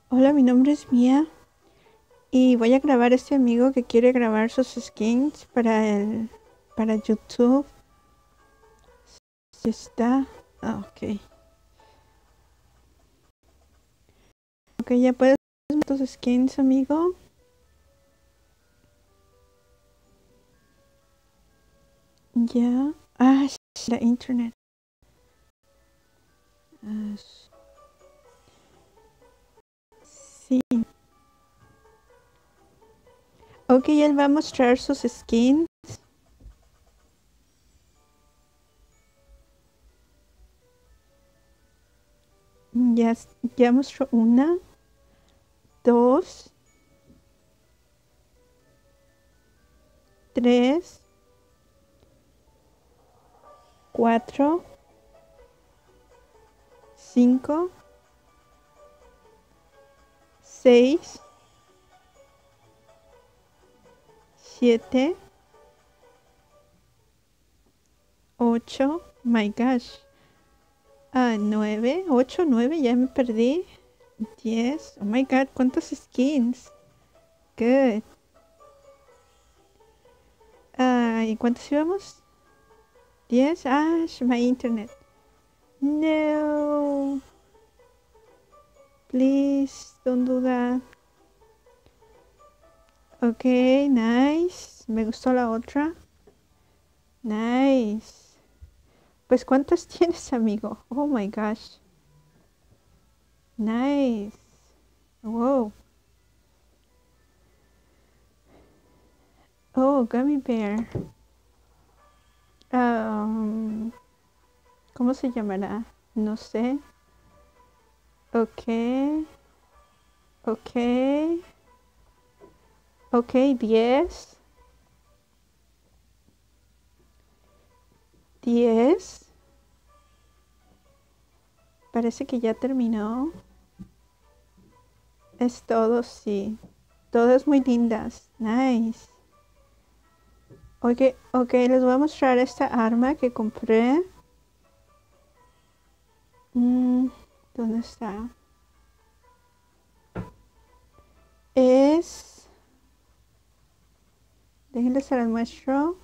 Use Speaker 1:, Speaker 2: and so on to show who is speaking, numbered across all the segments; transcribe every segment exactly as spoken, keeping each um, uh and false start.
Speaker 1: Hola, mi nombre es Mía y voy a grabar a este amigo que quiere grabar sus skins para el para YouTube. Si está, ah, ok. Ok, ya puedes ver tus skins, amigo. Ya. Ah, sh- la internet. Ah, sh- sí. Ok, él va a mostrar sus skins. Ya, s- ya mostró una, dos, tres, cuatro, cinco, seis, siete, ocho. My gosh. Ah, nueve, ocho, nueve, ya me perdí. Diez. Oh my god, ¿cuántos skins? Good. Ah, ¿y cuántos íbamos? Diez. Ah, sh- my internet. No. Please, don't do that. Ok, nice. Me gustó la otra. Nice. Pues, ¿cuántos tienes, amigo? Oh my gosh. Nice. Wow. Oh, gummy bear. Um, ¿Cómo se llamará? No sé. Ok. Ok. Ok, diez. diez. Parece que ya terminó. Es todo, sí. Todas muy lindas. Nice. Ok, ok, les voy a mostrar esta arma que compré. Mm, ¿Dónde está? Es... Déjenles se las muestro.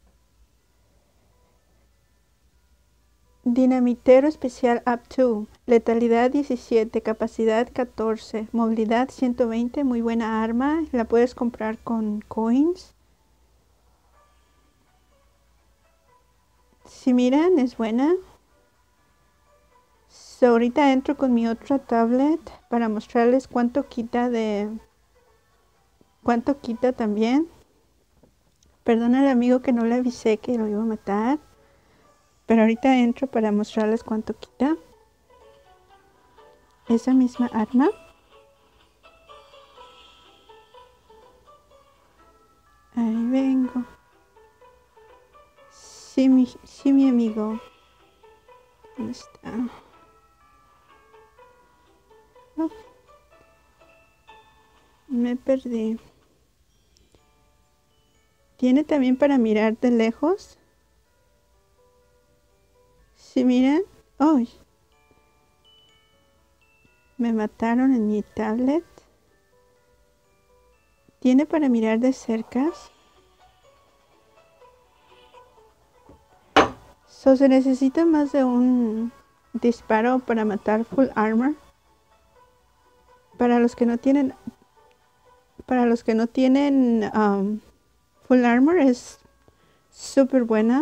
Speaker 1: Dinamitero especial up to. Letalidad diecisiete, capacidad catorce, movilidad ciento veinte. Muy buena arma. La puedes comprar con coins. Si miran, es buena. So, ahorita entro con mi otra tablet para mostrarles cuánto quita de... Cuánto quita también. Perdona al amigo que no le avisé que lo iba a matar. Pero ahorita entro para mostrarles cuánto quita. Esa misma arma. Ahí vengo. Sí, mi, sí, mi amigo. ¿Dónde está? Oh, me perdí. Tiene también para mirar de lejos. ¿Sí miran? ¡Ay! Me mataron en mi tablet. Tiene para mirar de cerca. So, se necesita más de un disparo para matar full armor. Para los que no tienen... Para los que no tienen um, full armor es súper buena.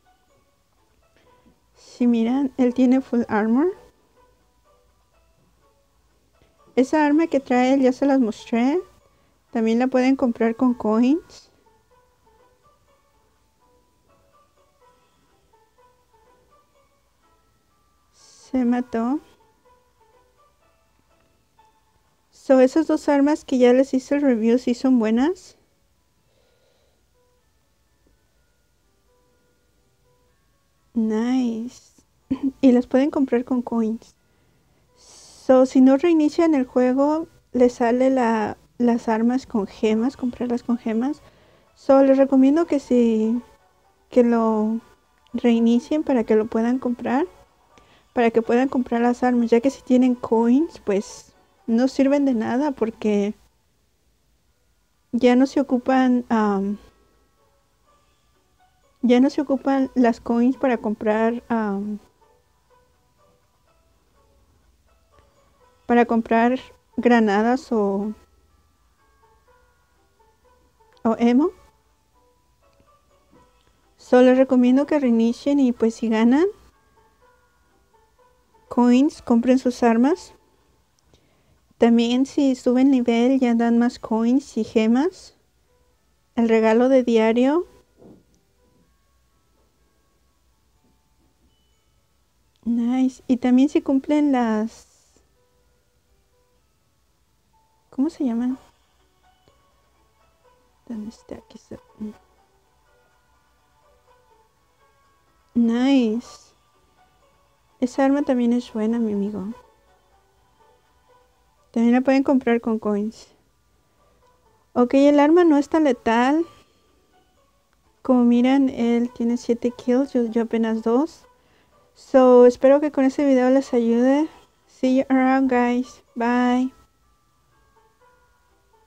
Speaker 1: Si miran, él tiene full armor. Esa arma que trae él ya se las mostré. También la pueden comprar con coins. Se mató. So, esas dos armas que ya les hice el review sí son buenas. Nice. Y las pueden comprar con coins. So, si no reinician el juego, les sale la, las armas con gemas, comprarlas con gemas. So, les recomiendo que si que lo reinicien para que lo puedan comprar. Para que puedan comprar las armas, ya que si tienen coins, pues no sirven de nada porque ya no se ocupan um, ya no se ocupan las coins para comprar um, para comprar granadas o o emo. Solo les recomiendo que reinicien y pues si ganan coins, compren sus armas. También si suben nivel ya dan más coins y gemas. El regalo de diario. Nice. Y también si cumplen las... ¿Cómo se llaman? ¿Dónde está? Aquí está. Nice. Esa arma también es buena, mi amigo. También la pueden comprar con coins. Ok, el arma no es tan letal. Como miran, él tiene siete kills, yo, yo apenas dos. So, espero que con este video les ayude. See you around, guys. Bye.